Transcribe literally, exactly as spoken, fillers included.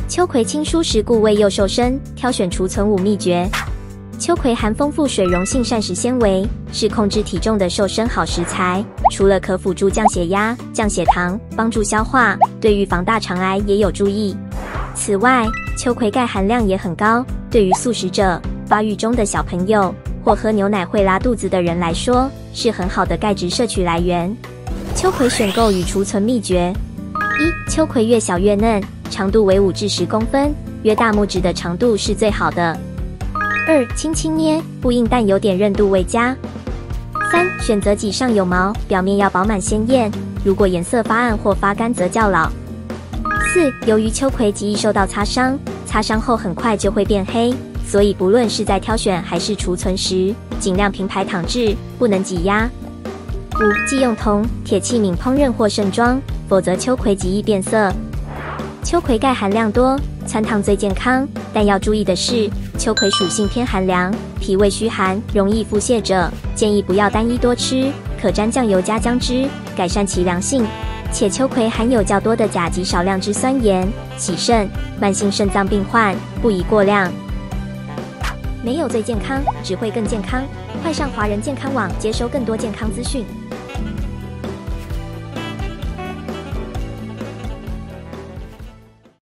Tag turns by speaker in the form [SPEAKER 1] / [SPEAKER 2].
[SPEAKER 1] 秋葵清疏食固胃又瘦身，挑选储存五秘诀。秋葵含丰富水溶性膳食纤维，是控制体重的瘦身好食材。除了可辅助降血压、降血糖，帮助消化，对预防大肠癌也有助益。此外，秋葵钙含量也很高，对于素食者、发育中的小朋友或喝牛奶会拉肚子的人来说，是很好的钙质摄取来源。秋葵选购与储存秘诀：一、秋葵越小越嫩，长度为五至十公分，约大拇指的长度是最好的。二、轻轻捏，不硬但有点韧度为佳。三、选择脊上有毛，表面要饱满鲜艳，如果颜色发暗或发干则较老。四、由于秋葵极易受到擦伤，擦伤后很快就会变黑，所以不论是在挑选还是储存时，尽量平排躺置，不能挤压。五、忌用铜、铁器皿烹饪或盛装，否则秋葵极易变色。秋葵钙含量多，汆烫最健康，但要注意的是，秋葵属性偏寒凉，脾胃虚寒、容易腹泻者，建议不要单一多吃，可沾酱油加姜汁，改善其凉性。且秋葵含有较多的钾及少量脂酸盐，洗肾、慢性肾脏病患不宜过量。没有最健康，只会更健康。快上华人健康网接收更多健康资讯。